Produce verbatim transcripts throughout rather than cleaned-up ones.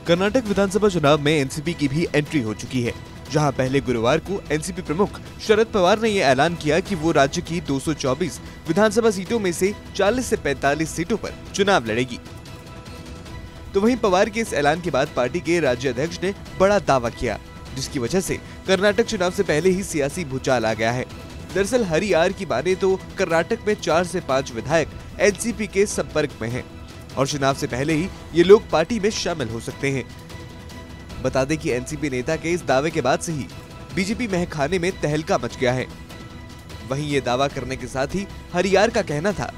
कर्नाटक विधानसभा चुनाव में एनसीपी की भी एंट्री हो चुकी है, जहां पहले गुरुवार को एनसीपी प्रमुख शरद पवार ने ये ऐलान किया कि वो राज्य की दो सौ चौबीस विधानसभा सीटों में से चालीस से पैंतालीस सीटों पर चुनाव लड़ेगी। तो वहीं पवार के इस ऐलान के बाद पार्टी के राज्य अध्यक्ष ने बड़ा दावा किया, जिसकी वजह से कर्नाटक चुनाव से पहले ही सियासी भूचाल आ गया है। दरअसल हरियार की माने तो कर्नाटक में चार से पाँच विधायक एनसीपी के संपर्क में हैं और चुनाव से पहले ही ये लोग पार्टी में शामिल हो सकते हैं। बता दें कि एनसीपी नेता के इस दावे के बाद से ही बीजेपी महखाने में तहलका मच गया है। वहीं ये दावा करने के साथ ही हरियार का कहना था,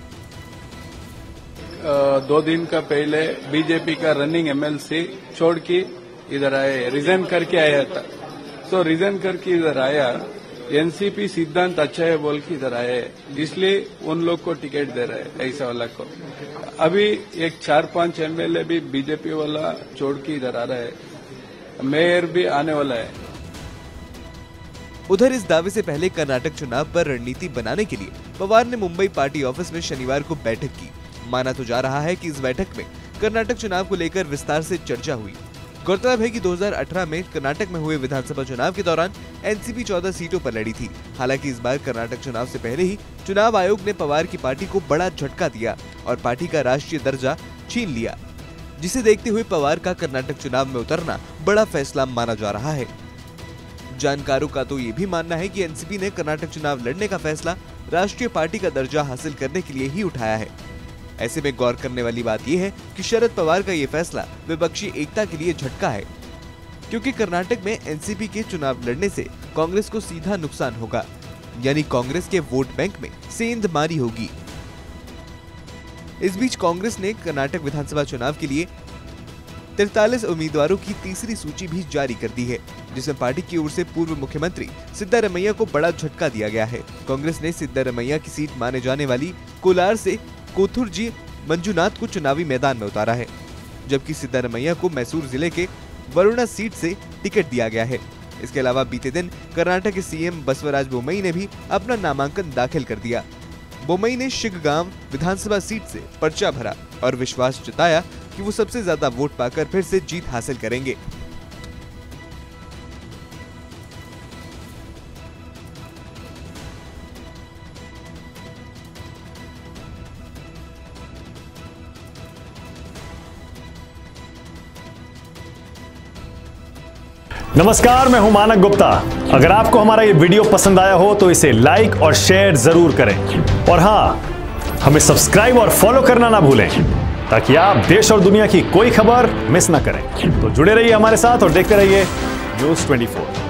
दो दिन का पहले बीजेपी का रनिंग एमएलसी छोड़ के इधर आए, रिजाइन करके आया था। तो रिजाइन करके इधर आया, एनसीपी सिद्धांत अच्छा है बोल के इधर आए, इसलिए उन लोग को टिकट दे रहे हैं ऐसा वाला को। अभी एक चार पांच एमएलए भी बीजेपी वाला छोड़ के इधर आ रहा है, मेयर भी आने वाला है। उधर इस दावे से पहले कर्नाटक चुनाव पर रणनीति बनाने के लिए पवार ने मुंबई पार्टी ऑफिस में शनिवार को बैठक की। माना तो जा रहा है कि इस बैठक में कर्नाटक चुनाव को लेकर विस्तार से चर्चा हुई। गौरतलब है कि दो हज़ार अठारह में कर्नाटक में हुए विधानसभा चुनाव के दौरान एनसीपी चौदह सीटों पर लड़ी थी। हालांकि इस बार कर्नाटक चुनाव से पहले ही चुनाव आयोग ने पवार की पार्टी को बड़ा झटका दिया और पार्टी का राष्ट्रीय दर्जा छीन लिया, जिसे देखते हुए पवार का कर्नाटक चुनाव में उतरना बड़ा फैसला माना जा रहा है। जानकारों का तो ये भी मानना है कि एनसीपी ने कर्नाटक चुनाव लड़ने का फैसला राष्ट्रीय पार्टी का दर्जा हासिल करने के लिए ही उठाया है। ऐसे में गौर करने वाली बात यह है कि शरद पवार का ये फैसला विपक्षी एकता के लिए झटका है, क्योंकि कर्नाटक में एनसीपी के चुनाव लड़ने से कांग्रेस को सीधा नुकसान होगा, यानी कांग्रेस के वोट बैंक में सेंधमारी होगी। इस बीच कांग्रेस ने कर्नाटक विधानसभा चुनाव के लिए तैंतालीस उम्मीदवारों की तीसरी सूची भी जारी कर दी है, जिसमें पार्टी की ओर से पूर्व मुख्यमंत्री सिद्धारमैया को बड़ा झटका दिया गया है। कांग्रेस ने सिद्धारमैया की सीट माने जाने वाली कोलार से कोथुरजी मंजुनाथ को चुनावी मैदान में उतारा है, जबकि सिद्धारमैया को मैसूर जिले के वरुणा सीट से टिकट दिया गया है। इसके अलावा बीते दिन कर्नाटक के सीएम बसवराज बोम्मई ने भी अपना नामांकन दाखिल कर दिया। बोम्मई ने शिग्गांव विधानसभा सीट से पर्चा भरा और विश्वास जताया कि वो सबसे ज्यादा वोट पाकर फिर से जीत हासिल करेंगे। नमस्कार, मैं हूं मानक गुप्ता। अगर आपको हमारा ये वीडियो पसंद आया हो तो इसे लाइक और शेयर जरूर करें और हां, हमें सब्सक्राइब और फॉलो करना ना भूलें ताकि आप देश और दुनिया की कोई खबर मिस ना करें। तो जुड़े रहिए हमारे साथ और देखते रहिए न्यूज़ चौबीस।